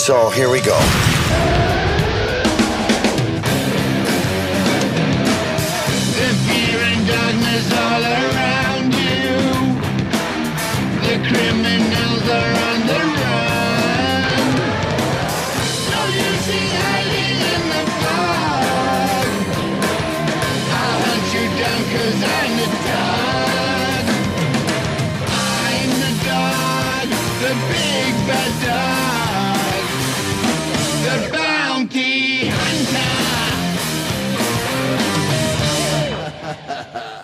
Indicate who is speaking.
Speaker 1: So here we go.
Speaker 2: The fear and darkness all around you. The criminals are on the run. No use in hiding in the fog. I'll hunt you down 'cause I'm the dog. I'm the dog, the big bad dog. The bounty hunter.